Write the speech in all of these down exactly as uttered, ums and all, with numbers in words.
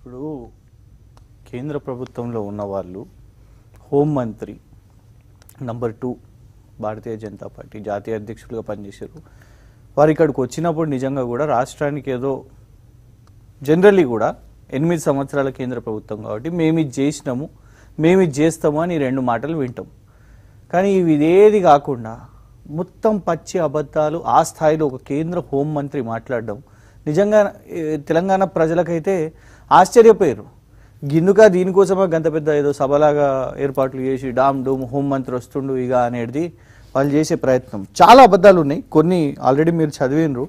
ఇప్పుడు కేంద్ర ప్రభుత్వంలో ఉన్న వాళ్ళు హోంమంత్రి నంబర్ టూ భారతీయ జనతా పార్టీ జాతీయ అధ్యక్షులుగా పనిచేశారు. వారు ఇక్కడికి వచ్చినప్పుడు నిజంగా కూడా రాష్ట్రానికి ఏదో జనరల్లీ కూడా ఎనిమిది సంవత్సరాల కేంద్ర ప్రభుత్వం కాబట్టి మేము ఇది చేసినాము మేము ఇది చేస్తాము అని రెండు మాటలు వింటాం. కానీ ఇవి ఇదేది కాకుండా మొత్తం పచ్చి అబద్ధాలు ఆ స్థాయిలో ఒక కేంద్ర హోంమంత్రి మాట్లాడడం నిజంగా తెలంగాణ ప్రజలకైతే ఆశ్చర్యపోయారు. గిందుక దీనికోసమే గంత పెద్ద ఏదో సభలాగా ఏర్పాట్లు చేసి డామ్ డూమ్ హోంమంత్రి వస్తుండు ఇక అనేది వాళ్ళు చేసే ప్రయత్నం. చాలా అబద్ధాలు ఉన్నాయి, కొన్ని ఆల్రెడీ మీరు చదివినరు.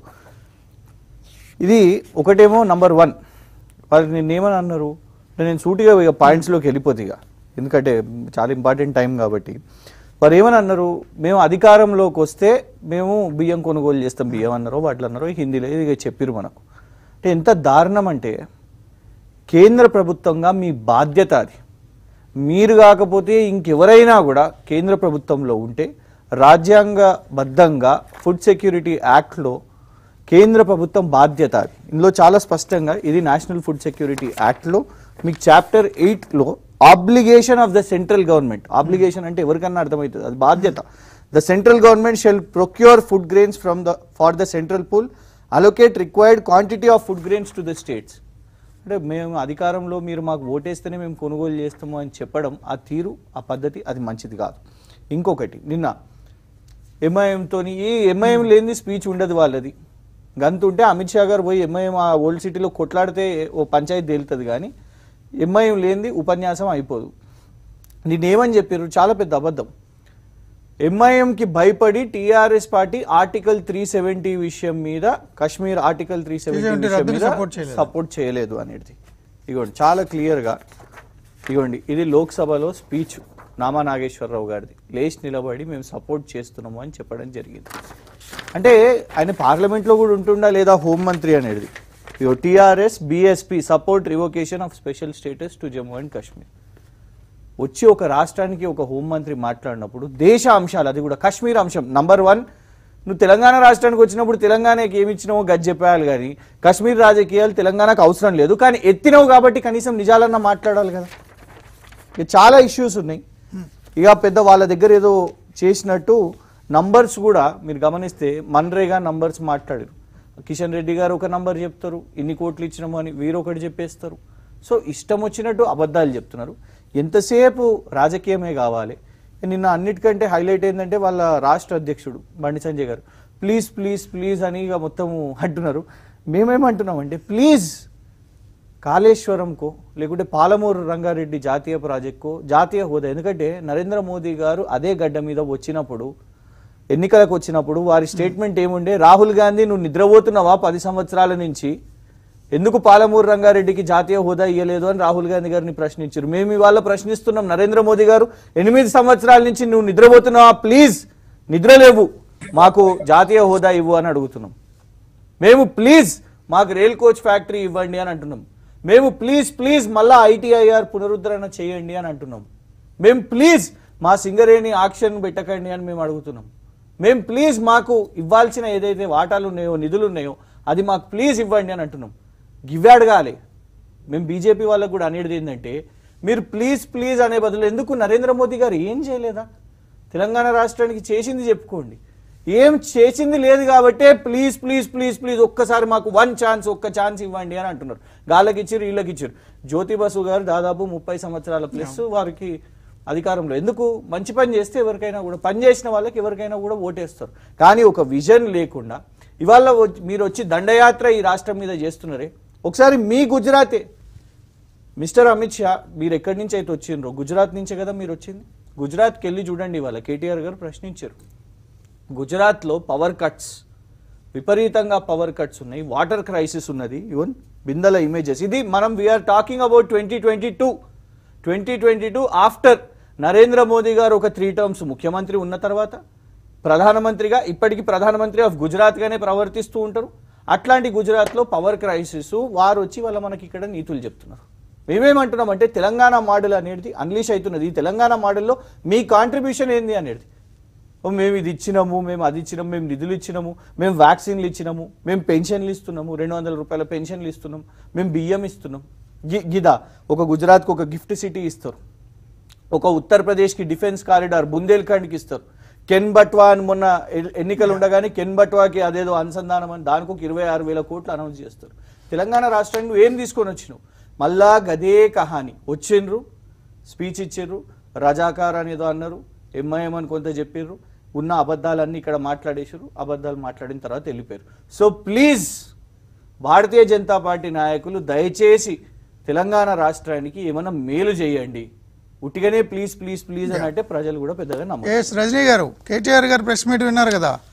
ఇది ఒకటేమో నంబర్ వన్, వాళ్ళు నేనేమని అన్నారు, నేను సూటిగా ఇక పాయింట్స్లోకి వెళ్ళిపోతే ఇక ఎందుకంటే చాలా ఇంపార్టెంట్ టైం కాబట్టి. వారు ఏమని అన్నారు, మేము అధికారంలోకి వస్తే మేము బియ్యం కొనుగోలు చేస్తాం, బియ్యం అన్నారో వాటిలో అన్నారో హిందీలో ఇక చెప్పారు మనకు. అంటే ఎంత దారుణం అంటే కేంద్ర ప్రభుత్వంగా మీ బాధ్యత అది. మీరు కాకపోతే ఇంకెవరైనా కూడా కేంద్ర ప్రభుత్వంలో ఉంటే రాజ్యాంగబద్ధంగా ఫుడ్ సెక్యూరిటీ యాక్ట్లో కేంద్ర ప్రభుత్వం బాధ్యత అది. ఇందులో చాలా స్పష్టంగా ఇది నేషనల్ ఫుడ్ సెక్యూరిటీ యాక్ట్లో మీకు చాప్టర్ ఎయిట్లో obligation of the central government, obligation అంటే ఎవరికన్నా అర్థమవుతుంది, అది బాధ్యత. The central government shall procure food grains from the for the central pool, allocate required quantity of food grains to the states. అంటే మేము అధికారంలో మీరు మాకు ఓటేస్తేనే మేము కొనుగోలు చేస్తాము అని చెప్పడం, ఆ తీరు ఆ పద్ధతి అది మంచిది కాదు. ఇంకొకటి, నిన్న ఎంఐఎంతో ఈ ఎంఐఎం లేని స్పీచ్ ఉండదు వాళ్ళది. గంతుంటే అమిత్ షా గారు పోయి ఎంఐఎం ఆ ఓల్డ్ సిటీలో కొట్లాడితే ఓ పంచాయతీ తేలుతుంది, కానీ ఎంఐఎం లేనిది ఉపన్యాసం అయిపోదు. నేనేమని చెప్పారు, చాలా పెద్ద అబద్ధం. ఎంఐఎంకి భయపడి TRS party article three seventy విషయం మీద, కశ్మీర్ ఆర్టికల్ త్రీ సెవెంటీ విషయం మీద సపోర్ట్ చేయలేదు అనేది ఇగోండి చాలా క్లియర్గా. ఇగోండి ఇది లోక్సభలో స్పీచ్ నామా నాగేశ్వరరావు గారిది, లేచి నిలబడి మేము సపోర్ట్ చేస్తున్నాము అని చెప్పడం జరిగింది. అంటే ఆయన పార్లమెంట్లో కూడా ఉంటుండా లేదా హోంమంత్రి అనేది. ఇగో TRS BSP support revocation of special status to Jammu and Kashmir. వచ్చి ఒక రాష్ట్రానికి ఒక హోంమంత్రి మాట్లాడినప్పుడు దేశ అంశాలు, అది కూడా కాశ్మీర్ అంశం నంబర్ వన్. నువ్వు తెలంగాణ రాష్ట్రానికి వచ్చినప్పుడు తెలంగాణకి ఏమి ఇచ్చినావో గది చెప్పేయాలి, కానీ కాశ్మీర్ రాజకీయాలు తెలంగాణకు అవసరం లేదు. కానీ ఎత్తినవు కాబట్టి కనీసం నిజాలన్నా మాట్లాడాలి కదా. ఇక చాలా ఇష్యూస్ ఉన్నాయి. ఇక పెద్ద వాళ్ళ దగ్గర ఏదో చేసినట్టు నంబర్స్ కూడా మీరు గమనిస్తే మన్రేగా నంబర్స్ మాట్లాడారు. కిషన్ రెడ్డి గారు ఒక నంబర్ చెప్తారు, ఇన్ని కోట్లు ఇచ్చినాము అని వీరు ఒకటి చెప్పేస్తారు. సో ఇష్టం వచ్చినట్టు అబద్ధాలు చెప్తున్నారు. ఎంతసేపు రాజకీయమే కావాలి. నిన్న అన్నిటికంటే హైలైట్ ఏంటంటే వాళ్ళ రాష్ట్ర అధ్యక్షుడు బండి సంజయ్ గారు ప్లీజ్ ప్లీజ్ ప్లీజ్ అని ఇక మొత్తం అంటున్నారు. మేమేమంటున్నామంటే ప్లీజ్ కాళేశ్వరంకో లేకుంటే పాలమూరు రంగారెడ్డి జాతీయ ప్రాజెక్టుకో జాతీయ హోదా. ఎందుకంటే నరేంద్ర మోదీ గారు అదే గడ్డ మీద వచ్చినప్పుడు, ఎన్నికలకు వచ్చినప్పుడు వారి స్టేట్మెంట్ ఏముండే, రాహుల్ గాంధీ నువ్వు నిద్రపోతున్నావా పది సంవత్సరాల నుంచి, ఎందుకు పాలమూరు రంగారెడ్డికి జాతీయ హోదా ఇవ్వలేదు అని రాహుల్ గాంధీ గారిని ప్రశ్నించారు. మేము ఇవాళ ప్రశ్నిస్తున్నాం, నరేంద్ర మోదీ గారు ఎనిమిది సంవత్సరాల నుంచి నువ్వు నిద్రపోతున్నావా, ప్లీజ్ నిద్రలేవు, మాకు జాతీయ హోదా ఇవ్వు అని అడుగుతున్నాం. మేము ప్లీజ్ మాకు రైల్ కోచ్ ఫ్యాక్టరీ ఇవ్వండి అని అంటున్నాం. మేము ప్లీజ్ ప్లీజ్ మళ్ళా ఐటీఐఆర్ పునరుద్ధరణ చేయండి అని అంటున్నాం. మేము ప్లీజ్ మా సింగరేణి ఆక్షన్ పెట్టకండి అని మేము అడుగుతున్నాం. మేము ప్లీజ్ మాకు ఇవ్వాల్సిన ఏదైతే వాటాలు ఉన్నాయో నిధులు ఉన్నాయో అది మాకు ప్లీజ్ ఇవ్వండి అని అంటున్నాం. గివ్వాడగాలి. మేము బీజేపీ వాళ్ళకు కూడా అనేది ఏంటంటే మీరు ప్లీజ్ ప్లీజ్ అనే బదులు ఎందుకు నరేంద్ర మోదీ గారు ఏం చేయలేదా, తెలంగాణ రాష్ట్రానికి చేసింది చెప్పుకోండి. ఏం చేసింది లేదు కాబట్టే ప్లీజ్ ప్లీజ్ ప్లీజ్ ప్లీజ్ ఒక్కసారి మాకు వన్ ఛాన్స్ ఒక్క ఛాన్స్ ఇవ్వండి అని అంటున్నారు. గాళ్ళకి ఇచ్చారు వీళ్ళకి ఇచ్చారు. జ్యోతి బసు గారు దాదాపు ముప్పై సంవత్సరాల ప్లస్ వారికి అధికారంలో, ఎందుకు మంచి పని చేస్తే ఎవరికైనా కూడా, పని చేసిన వాళ్ళకి ఎవరికైనా కూడా ఓటేస్తారు. కానీ ఒక విజన్ లేకుండా ఇవాళ మీరు వచ్చి దండయాత్ర ఈ రాష్ట్రం మీద చేస్తున్నారే. ఒకసారి మీ గుజరాతే మిస్టర్ అమిత్ షా మీరు ఎక్కడి నుంచి అయితే వచ్చిండ్రో గుజరాత్ నుంచే కదా మీరు వచ్చింది. గుజరాత్కి వెళ్ళి చూడండి, ఇవాళ కేటీఆర్ గారు ప్రశ్నించారు. గుజరాత్లో పవర్ కట్స్, విపరీతంగా పవర్ కట్స్ ఉన్నాయి, వాటర్ క్రైసిస్ ఉన్నది. ఈవెన్ బిందెల ఇమేజెస్. ఇది మనం we're talking about twenty twenty two twenty twenty two after Narendra Modi గారు ఒక త్రీ టర్మ్స్ ముఖ్యమంత్రి ఉన్న తర్వాత ప్రధానమంత్రిగా, ఇప్పటికీ ప్రధానమంత్రి ఆఫ్ గుజరాత్గానే ప్రవర్తిస్తూ ఉంటారు. అట్లాంటి గుజరాత్లో పవర్ క్రైసిస్, వారు వచ్చి వాళ్ళ మనకి ఇక్కడ నీతులు చెప్తున్నారు. మేమేమంటున్నాం అంటే తెలంగాణ మోడల్ అనేది అన్లీష్ అవుతున్నది. ఈ తెలంగాణ మోడల్లో మీ కాంట్రిబ్యూషన్ ఏంది అనేది, మేము ఇది ఇచ్చినాము, మేము అది ఇచ్చినాము, మేము నిధులు ఇచ్చినాము, మేము వ్యాక్సిన్లు ఇచ్చినాము, మేము పెన్షన్లు ఇస్తున్నాము, రెండు వందల రూపాయల పెన్షన్లు ఇస్తున్నాం, మేము బియ్యం ఇస్తున్నాం. గిదా ఒక గుజరాత్కి ఒక గిఫ్ట్ సిటీ ఇస్తారు, ఒక ఉత్తరప్రదేశ్కి డిఫెన్స్ కారిడార్ బుందేల్ఖండ్కి ఇస్తారు. కెన్ బట్వా అని మొన్న ఎన్నికలు ఉండగానే కెన్ బట్వాకి అదేదో అనుసంధానం అని దానికి ఒక ఇరవై ఆరు వేల కోట్లు అనౌన్స్ చేస్తారు. తెలంగాణ రాష్ట్రాన్ని నువ్వు ఏం తీసుకొని వచ్చినావు? మళ్ళా గదే కహాని. వచ్చిండ్రు, స్పీచ్ ఇచ్చిర్రు, రజాకార్ అనేదో అన్నారు, ఎంఐఎం అని కొంత చెప్పిర్రు, ఉన్న అబద్ధాలన్నీ ఇక్కడ మాట్లాడేసారు, అబద్ధాలు మాట్లాడిన తర్వాత వెళ్ళిపోయారు. సో ప్లీజ్ భారతీయ జనతా పార్టీ నాయకులు దయచేసి తెలంగాణ రాష్ట్రానికి ఏమైనా మేలు చేయండి. ఉట్టిగానే ప్లీజ్ ప్లీజ్ ప్లీజ్ అని అంటే ప్రజలు కూడా పెద్దగా నమ్మరు. రజనీ గారు, కేటీఆర్ గారు ప్రెస్ మీట్ విన్నారు కదా,